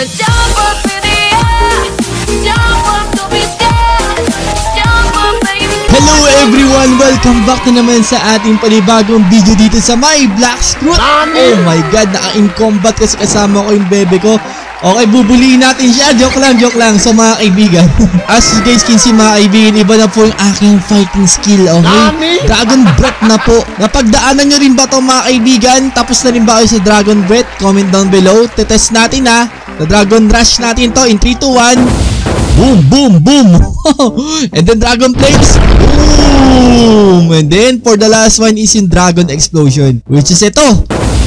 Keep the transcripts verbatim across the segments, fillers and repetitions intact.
wanna jump up in the air, jump up, don't be scared, jump up baby. Hello everyone! Welcome back na naman sa ating panibagong video dito sa My Black Scroot. Oh my god, naka-in combat kasi kasama ko yung bebe ko. Okay, bubuliin natin siya. Joke lang, joke lang. So mga kaibigan, as you guys can see mga kaibigan, iba na po yung aking fighting skill. Okay? Dragon Breath na po. Napagdaanan nyo rin ba ito mga kaibigan? Tapos na rin ba kayo sa Dragon Breath? Comment down below. Tetest natin ha. The Dragon Rush natin to in three, two, one. Boom, boom, boom. And then Dragon Flames. Boom. And then for the last one is yung Dragon Explosion, which is ito.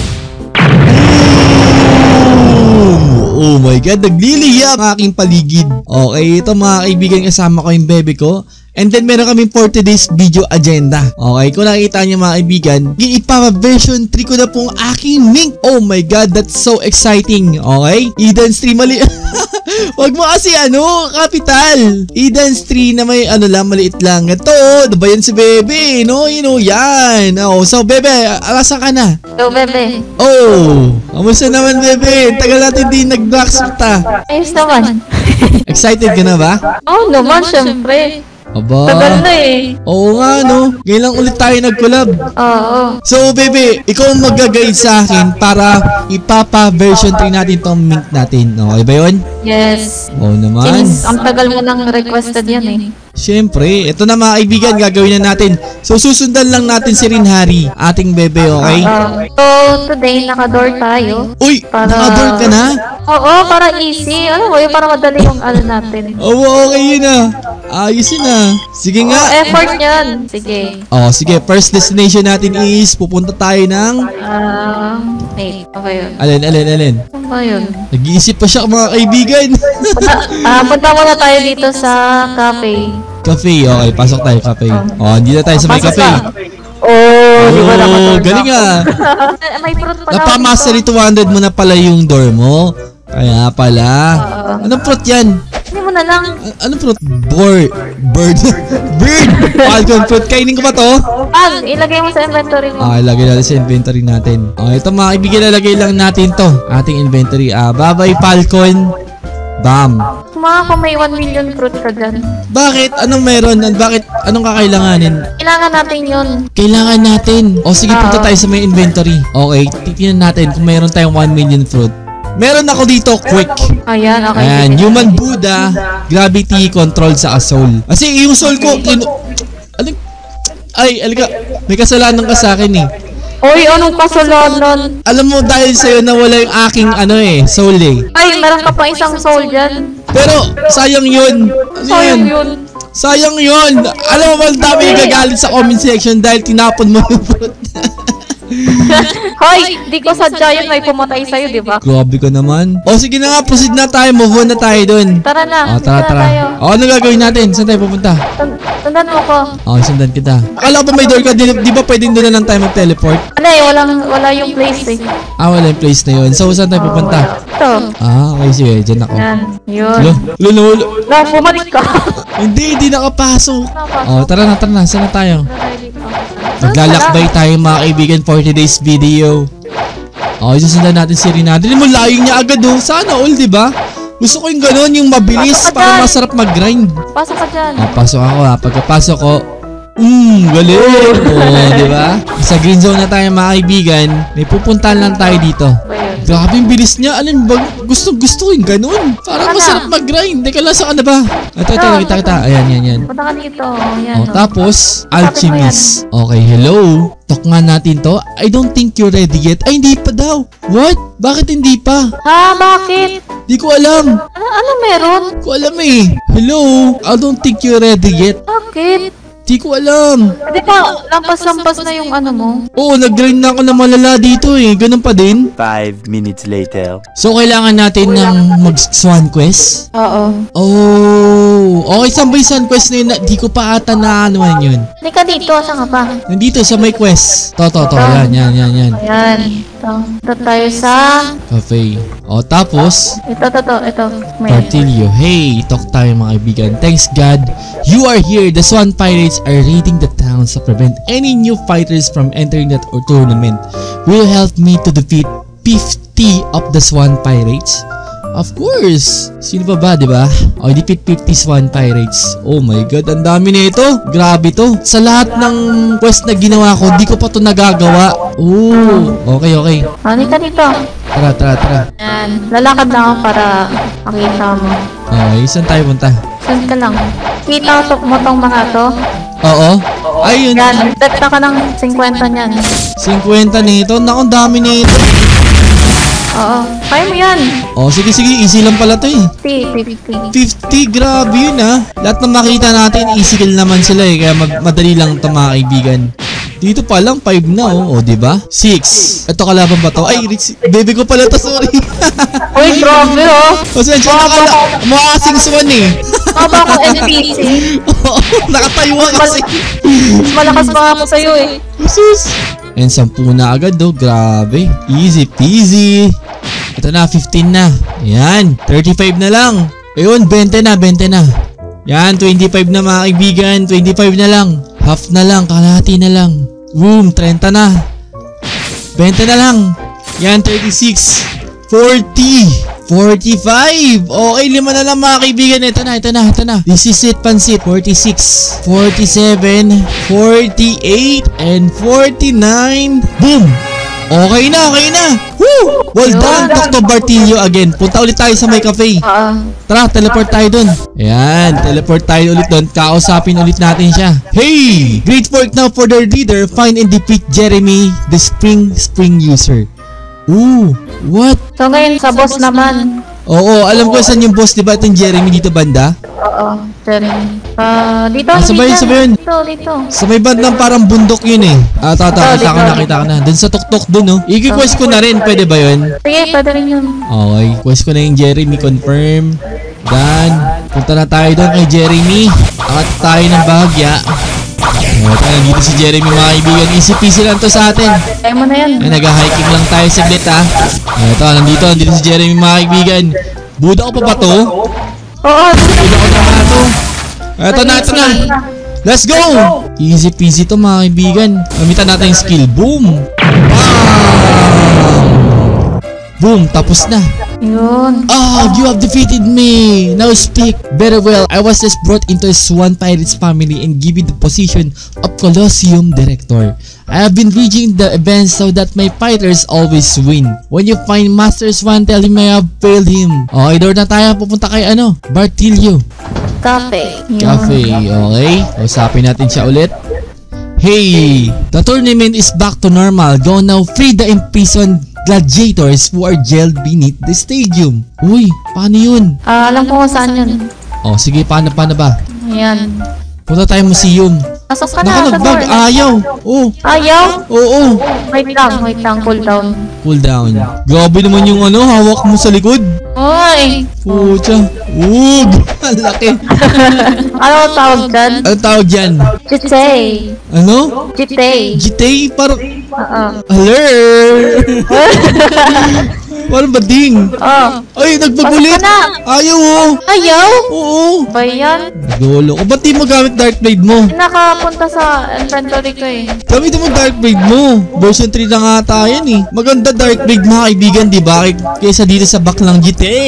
Oh my god, nagliliyap ang aking paligid. Okay, ito mga kaibigan, kasama ko yung bebe ko. And then meron kaming for today's video agenda. Okay, kung nakikita niyo mga kaibigan, ipa-version three ko na pong aking Mink. Oh my god, that's so exciting. Okay, Eden Stream mali. Wag mo kasi ano, capital. Eden Stream na may ano lang, maliit lang. Ito, ano ba yan si bebe? No, you know, yan. Oh, so bebe, alasan ka na? Hello, bebe. Oh, kamusta naman bebe? Tagal natin din nag-blacksmith ah. Ayos naman. Excited ka na ba? Oo oh, naman, syempre. Aba. Tagal na eh. Oo nga no. Ngayon lang ulit tayo nag-collab. Oo. So bebe, ikaw ang mag-guide sa akin para ipapa-version three natin tong Mink natin. Okay ba yun? Yes. Oo naman. Since ang tagal mo nang requested yan eh. Siyempre, ito na mga kaibigan, gagawin na natin. So susundan lang natin si Rinhari, ating bebe, okay? Uh, so today naka-door tayo. Uy, para... naka-door ka na? Oo, para easy. Ano mo yun, para madali yung ano natin. Oo, okay yun ah. Ayos yun ah. Sige nga. Oh, effort yan. Sige. Oh, sige. First destination natin is pupunta tayo ng... Ah, uh, wait. Ano ba yun? Alin, alin, alin? Ano ba yun? Nag-iisip pa siya mga kaibigan. punta, uh, punta muna tayo dito sa cafe. Cafe, okay. Pasok tayo, cafe. Oh, hindi na tayo sa may cafe. Oh, di ba naman? Oh, galing ah. May fruit pala. Napa-mastery two hundred mo na pala yung door mo. Kaya pala. Uh, Anong fruit yan? Hindi mo na lang. A anong fruit? Bird. Bird. Bird. Falcon fruit. Kainin ko ba to? Pag, ilagay mo sa inventory mo. Okay, lagay natin sa inventory natin. Okay, ito mga kaibigan, lalagay lang natin to. Ating inventory. Ah, bye-bye Falcon. Bam. Mga kung may one million fruit ka dyan. Bakit? Anong meron? Bakit? Anong kakailanganin? Kailangan natin yun. Kailangan natin. O sige, uh, punta tayo sa may inventory. Okay, titignan natin kung meron tayong one million fruit. Meron ako dito, quick. Ayan, okay. Ayan, Human Buddha, Gravity Control sa soul. Kasi yung soul ko, kinu... Ano? Ay, alika, may kasalanan ka sa akin eh. Uy, anong kasalanan? Alam mo, dahil sa'yo nawala yung aking ano eh, soul eh. Ay, meron ka pa isang soul dyan. Pero, sayang yun. Ano sayang yun? Sayang yun. Alam mo ba, ang dami yung gagalit sa comment section dahil tinapon mo yung fruit. Hoy, di ko sadya yun, may pumatay sa'yo, di ba? Grabe ka naman. O sige na nga, proceed na tayo. Move on na tayo dun. Tara na. O, tara, tara. O, ano gagawin natin? Saan tayo pupunta? Sundan mo ko. O, sundan kita. Akala ko pa may door ka. Di, di ba pwedeng doon na lang tayo mag-teleport? Ano eh, walang, wala yung place eh. Ah, wala yung place na yun. So, saan tayo pupunta? Ito. Ah, okay. Sige, dyan ako. Yan. Yun. Lo, lo, lo, lo. Na, bumalik ka. Hindi, hindi nakapasok. O, tara na, tara na. Saan na tayo? Maglalakbay tayo mga kaibigan for today's video. Okay, susundan natin si Rina. Dili mo laying niya agad oh. Sana all, di ba? Gusto ko yung gano'n, yung mabilis para masarap mag-grind. Pasok ka dyan. Oh, pasok ako ha. Pagkapasok ko, mmm, galing. Oh, di ba? Sa green zone na tayo mga kaibigan. May pupuntahan lang tayo dito. Grabe yung bilis niya. Alam ba? Gusto, gusto ko yung gano'n. Parang masarap mag-grind. Teka lang, saan ka na ba? Ito, ito, kita, kita. Ayan, yan, yan. Punta ka dito. Yan, oh, tapos, alchemist. Okay, hello. Talk nga natin to. I don't think you're ready yet. Ay, hindi pa daw. What? Bakit hindi pa? Ha? Bakit? Di ko alam. Ano, ano meron? Di ko alam eh. Hello. I don't think you're ready yet. Bakit? Di ko alam. Di ba, lampas-lampas na yung ano mo? Oo, nag-grind na ako na malala dito eh. Ganun pa din. Five minutes later. So, kailangan natin ng mag-swan quest? Oo. Oh. Okay, saan ba yung swan quest na yun? Di ko pa ata na ano yun. Hindi ka dito. Saan ka pa? Nandito sa may quest. To, to, to. Yan, yan, yan, yan. Ayan. Ito. Ito tayo sa... Cafe. O, tapos... Ito, ito, ito. Ito. Portillo. Hey, talk tayo mga kaibigan. Thanks God. You are here. The Swan Pirates are raiding the town to prevent any new fighters from entering that tournament. Will you help me to defeat fifty of the Swan Pirates? Of course. Sino pa ba, di ba? Oh, Defeat fifty Swan Pirates. Oh my god, ang dami nito. Grabe to. Sa lahat ng quest na ginawa ko, di ko pa to nagagawa. Oh, okay, okay. Halika dito. Tara, tara, tara. Yan. Lalakad na ako para makita mo. Okay, saan tayo punta? Saan ka lang? Kita mo tong mga to? Oo. Ayun. Yan. Tekta ka ng fifty niyan. fifty nito. Naku, ang dami nito. Oo. Kaya mo yan. Oh, sige, sige. Easy lang pala to eh. fifty, fifty. fifty, grabe yun ah. Lahat ng makita natin, easy kill naman sila eh. Kaya mag- madali lang ito mga kaibigan. Dito pa lang, five na oh. O, diba? six. Ito kalaban ba to? Ay, Rich, baby ko pala to, sorry. Uy, grabe oh. Kasi siya nakala, mukha kasing swan eh. Maba akong N P C. Oo, nakatayo ka kasi. Mas malakas pa ako sa'yo eh. Jesus. And sampu na agad do, grabe. Easy peasy. Ito na, fifteen na. Yan, thirty-five na lang. Ayun, twenty na, twenty na. Yan, twenty-five na mga kaibigan, twenty-five na lang. Half na lang, kalahati na lang. Boom, thirty na. twenty na lang. Yan, thirty-six. forty. forty-five. Okay, lima na lang mga kaibigan. Ito na, ito na, ito na. This is it, pansit. forty-six. forty-seven. forty-eight. And forty-nine. Boom. Okay na, okay na. Woo! Well done, Doctor Bartillo again. Punta ulit tayo sa may cafe. Oo. Tara, teleport tayo dun. Ayan, teleport tayo ulit dun. Kausapin ulit natin siya. Hey! Great work now for the leader. Find and defeat Jeremy, the Spring Spring user. Ooh, what? So ngayon sa boss naman. Oo, alam ko saan yung boss, diba? Itong Jeremy dito banda? Oo, Jeremy. Ah, dito. Ah, sabay, dito. sabay yun. Dito, dito. Sa may bandang parang bundok yun eh. Ah, tata, Oh, kita ka na, dito. kita ka na. Dun sa tuktok dun, no? I-quest ko na rin, pwede ba yun? Sige, pwede rin yun. Okay, quest ko na yung Jeremy, confirm. Done. Punta na tayo doon kay Jeremy. Angat tayo ng bahagya. Ito, nandito si Jeremy mga kaibigan. Easy peasy lang to sa atin. Kaya mo na yan. Ay, nag-hiking lang tayo saglit ha. Ito, nandito, nandito si Jeremy mga kaibigan. Buda ko pa ba to? Oo, Buda ko na nga to. Ito na, ito na. Let's go! Easy peasy to mga kaibigan. Gamitan natin yung skill. Boom! Bam! Boom! Tapos na. yun. Oh, you have defeated me! Now speak! Very well, I was just brought into a Swan Pirates family and given the position of Colosseum Director. I have been reaching the events so that my fighters always win. When you find Master Swan, tell him I have failed him. Okay, doon na tayo. Pupunta kay ano? Bartillo. Cafe. Yun. Cafe, okay? Usapin natin siya ulit. Hey! The tournament is back to normal. Go now, free the imprisoned gladiators who are jailed beneath the stadium. Uy, paano yun? Ah, alam ko kung saan yun. Oh, sige, paano, paano ba? Ayan. Punta tayo museum. Pasok ka na Naka, sa nag-bag. door. Ayaw. Oh, Ayaw? oo. Wait lang, wait lang. Cool down. Cool down. Grabe naman yung ano, hawak mo sa likod. Oy! Pucha. Ug! Ang laki. Ano ang tawag dyan? Ano tawag dyan? Jitay. Ano? Jitay. G T A? Parang... Oo. Alert! Parang bading. Oh. Ay, nagbagulit. Pasok ka na. Ayaw oh. Ayaw? Oo. Ba yan? Nagolo ko. Ba't di mo gamit Dark Blade mo? Nakapunta sa inventory ko eh. Gamit mo Dark Blade mo. Version three na nga tayo yan eh. Maganda Dark Blade mga kaibigan, di ba? Kay- Kaysa dito sa baklang G T A.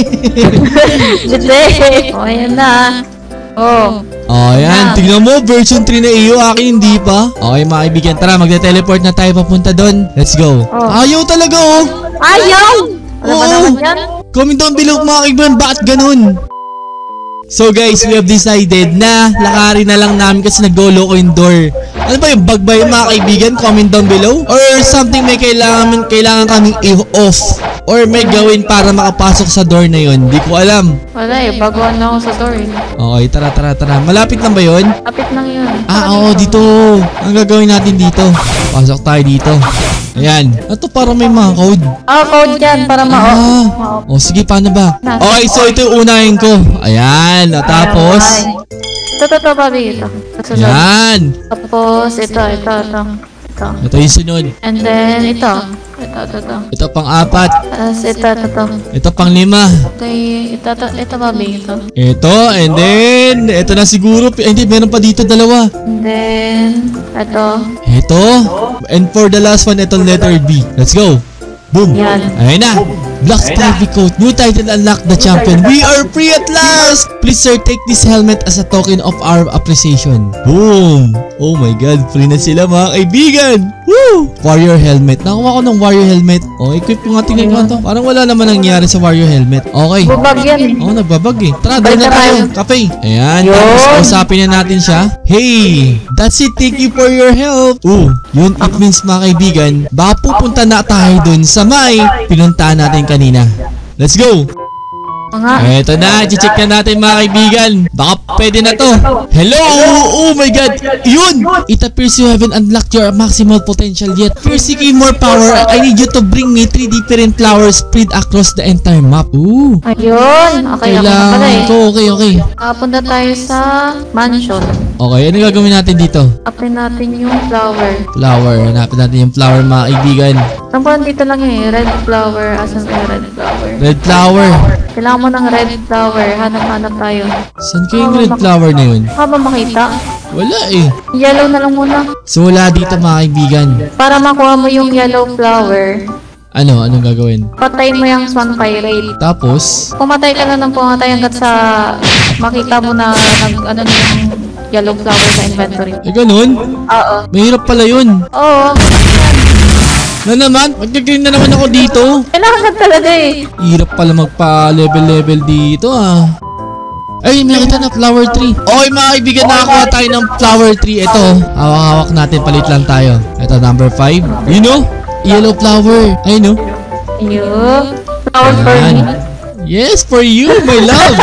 Jitay. Oh, ayan na. Oh. Oh, yan. Tingnan mo, version three na iyo. Akin hindi pa. Okay mga kaibigan, tara, magte-teleport na tayo papunta doon. Let's go. Oh. Ayaw talaga oh. Ayaw! Ano ba Oo. naman yan? Comment down below mga kaibigan, bakit ganun? So guys, we have decided na lakarin na lang namin kasi nag-golo ko yung door. Ano ba yung bug ba yung mga kaibigan? Comment down below. Or something may kailangan, kailangan kaming i-off. Or may gawin para makapasok sa door na yun. Di ko alam. Wala eh, baguhan na ako sa door eh. Okay, tara, tara, tara. Malapit lang ba yun? Kapit lang yun. Ah, oo, dito. Ang gagawin natin dito. Pasok tayo dito. Ayan. Ito parang may mga code. Ah, code yan para ma- Ah. ma- O, sige, paano ba? Okay, so ito yung unahin ko. Ayan. At tapos... Ay. Ito, ito, ito, babi. Ito. Ito, ito. Yan. Tapos, ito, ito, ito. Ito. Ito yung sunod. And then, ito. Ito, ito, ito. Ito pang apat. Tapos, ito, ito, ito. Ito pang lima. Okay, ito, ito, ito, babi. Ito. Ito. And then, ito na siguro. Eh, hindi, meron pa dito dalawa. And then, ito. Ito. And for the last one, ito letter B. Let's go. Boom. Yan. Ayun na. Black Spivey coat. New title unlocked the champion. We are free at last! Please sir, take this helmet as a token of our appreciation. Boom! Oh my god, free na sila mga kaibigan! Woo! Warrior helmet. Nakuha ko ng warrior helmet. Oh, equip ko nga, tingnan ko to. Parang wala naman nangyari sa warrior helmet. Okay. Bubag yan eh. Oh, nagbabag eh. Tara, doon na Balik na tayo. tayo. Kape. Ayan. Yun. Tapos usapin na natin siya. Hey! That's it. Thank you for your help. Oh, yun. It means mga kaibigan, baka pupunta na tayo dun sa may pinuntahan natin kanina. Let's go! Mga. Eto na, i-check na natin mga kaibigan. Baka pwede na to. Hello! Oh my god! Yun! It appears you haven't unlocked your maximal potential yet. If you're seeking more power, I need you to bring me three different flowers spread across the entire map. Ooh! Ayun. Okay, okay na pala Kailangan eh. ko. Okay, okay. Nakapunta tayo sa mansion. Okay, ano gagawin natin dito? Apply natin yung flower. Flower. Hanapin natin yung flower mga kaibigan. Saan po dito lang eh. Red flower. Asan yung red flower? Red flower. Kailangan mo ng red flower. Hanap-hanap tayo. Saan kayo yung red flower na yun? Baka ba makita? Wala eh. Yellow na lang muna. So wala dito mga kaibigan. Para makuha mo yung yellow flower, Ano? Anong gagawin? patay mo yung swan pirate. Tapos, Pumatay ka na ng pumatay hanggat sa makita mo na nag, ano na yung yellow flower sa inventory. eh ganun? Oo. Mahirap pala yun. Oo. Na naman? Mag-green na naman ako dito. Kailangan ka talaga eh. Hirap pala magpa-level-level dito ah. Ay, may nakita na flower tree. Okay mga kaibigan, nakakuha tayo ng flower tree. Ito, hawak-hawak natin, palit lang tayo. Ito, number five. You know? Yellow flower. Ay, no? Ayun. Flower for me. Yes, for you, my love.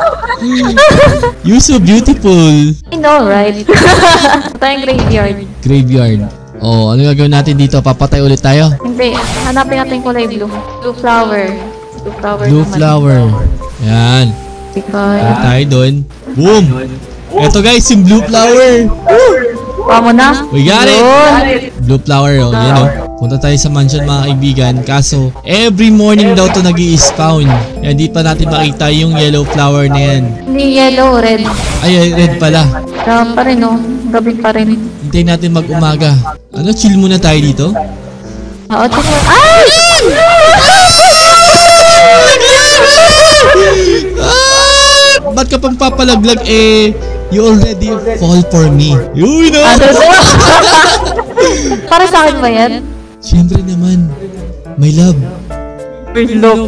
You're so beautiful. I know, right? Ito yung graveyard. Graveyard. Oh, ano gagawin natin dito? Papatay ulit tayo? Hindi. Hanapin natin yung kulay blue. Blue flower. Blue flower Blue naman. flower. Yan. Because... Palit tayo doon. Boom! Ito guys, yung blue flower. Kuha mo na. We got it! Yun. Blue flower, oh. Yan, oh. Punta tayo sa mansion mga kaibigan. Kaso, every morning daw to nag-i-spawn. Kaya di pa natin makita yung yellow flower na yan. Hindi yellow, red. Ay, red pala. Dapat pa rin, oh. Gabi pa rin. Hintayin natin mag-umaga. Ano, chill muna tayo dito? Oo, tingnan. Ay! Ah! Ba't ka pang papalaglag eh? You already fall for me. Yun no? Ano to? Para sa akin ba yan? Siyempre naman. My love. Look.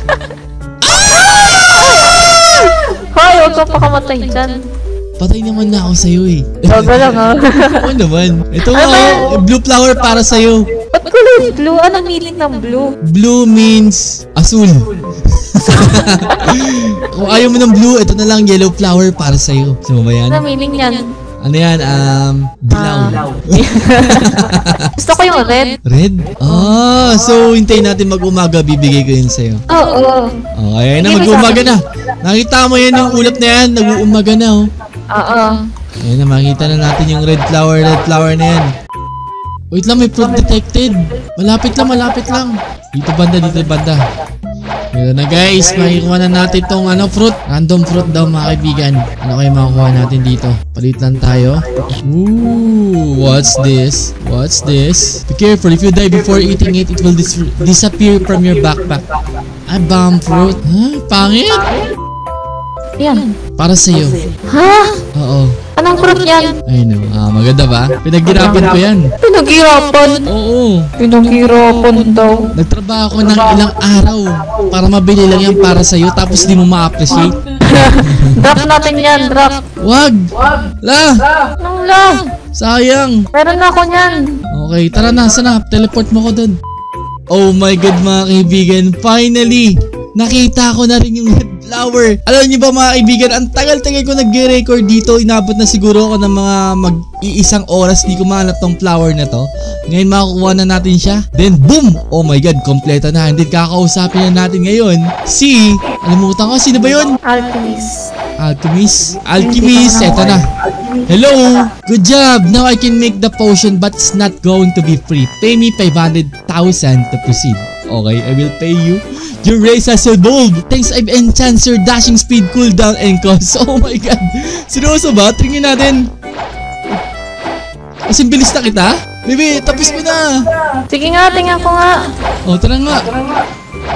Hoy, huwag kang pakamatay dyan. Patay naman na ako sa'yo eh. Bago lang, oh. Oo naman. Ito Ano ba nga, yan? oh, blue flower para sa'yo. Ba't kulay blue? Anong meaning ng blue? Blue means asul. Kung ayaw mo ng blue, ito na lang yellow flower para sa'yo. Gusto mo ba yan? Anong meaning yan? Ano yan? Um, dilaw. Gusto ko yung red. Red? Ah, so hintayin natin mag-umaga, bibigay ko yun sa'yo. Oo. Okay, na Sige, mag-umaga sabi. na. Nakita mo yan yung ulap na yan, nag-uumaga na oh. Oo. Ayun na, makita na natin yung red flower, red flower na yan. Wait lang, may fruit detected. Malapit lang, malapit lang. Dito banda, dito banda. Ito na guys, makikuha na natin tong ano, fruit. Random fruit daw mga kaibigan. Ano kayo makukuha natin dito? Palit lang tayo. Ooh, what's this? What's this? Be careful, if you die before eating it, it will dis disappear from your backpack. Ah, bomb fruit. Ha? Pangit? Yan. Para sa'yo. Ha? Oo. Anong fruit yan? I know. Ah, maganda ba? Pinaghirapan ko yan. Pinaghirapan. Oo. Pinaghirapan daw. Nagtrabaho ko ng ilang araw para mabili lang yan para sa'yo tapos di mo ma-appreciate. Drop natin yan, drop. Wag! La! Anong lang? Sayang! Meron na ako niyan. Okay, tara na. Sana, teleport mo ko dun. Oh my god mga kaibigan, finally! Nakita ko na rin yung red flower. Alam niyo ba mga kaibigan, ang tagal-tagal ko nag-record dito. Inabot na siguro ako ng mga mag-iisang oras. Di ko mahanap tong flower na to. Ngayon makukuha na natin siya. Then boom! Oh my god, kompleto na. Hindi kakausapin na natin ngayon si... Alimutan ko, sino ba yun? Alchemist. Alchemist? Alchemist, eto na. Hello! Good job! Now I can make the potion but it's not going to be free. Pay me five hundred thousand to proceed. Okay, I will pay you. Your race has evolved. Thanks, I've enhanced your dashing speed, cooldown, and cost. Oh my god. Seryoso ba? Tingin natin. As in, bilis na kita? Baby, tapos mo na. Sige nga, tingnan ko nga. O, tara nga.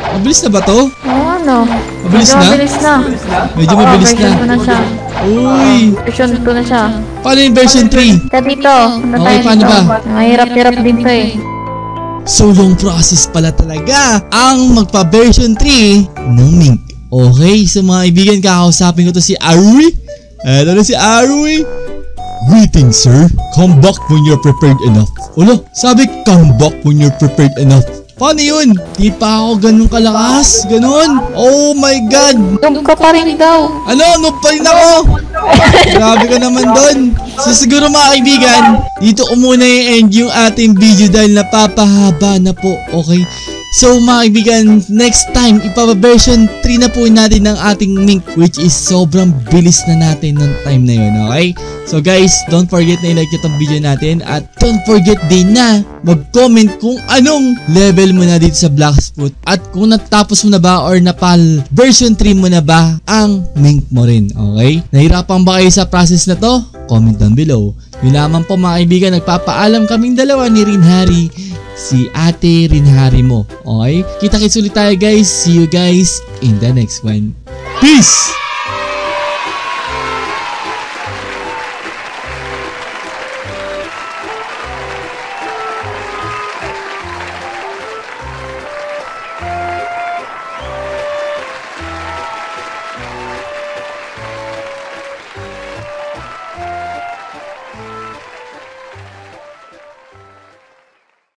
Mabilis na ba to? Oo, ano? Mabilis Medyo na? Mabilis na. Medyo Oo, mabilis na. version two na siya. Uy! Version two na siya. Paano yung version three? Kaya dito, ano Okay, tayo paano dito? ba? Mahirap-hirap din to eh. So long process pala talaga ang magpa-version three ng Mink. Okay, so mga kaibigan, kakausapin ko to si Arui. Eto na si Arui. Greetings, sir. Come back when you're prepared enough. Ulo, sabi come back when you're prepared enough. Paano yun? Di pa ako ganun kalakas? Ganun? Oh my God! Noob ka pa rin daw. Ano? Noob pa rin ako! Grabe ka naman doon. So siguro mga kaibigan, dito ko muna i-end yung ating video dahil napapahaba na po, okay? So mga kaibigan, next time, ipapa-version three na po natin ng ating Mink, which is sobrang bilis na natin ng time na yun, okay? So guys, don't forget na i-like itong video natin at don't forget din na mag-comment kung anong level mo na dito sa Blacksmith at kung natapos mo na ba or napal version three mo na ba ang Mink mo rin, okay? Nahirapan ba kayo sa process na to? Comment down below. Yun lamang po mga kaibigan, nagpapaalam kaming dalawa ni Rinhari, si Ate Rinhari mo, okay? Kita-kits ulit tayo guys. See you guys in the next one. Peace!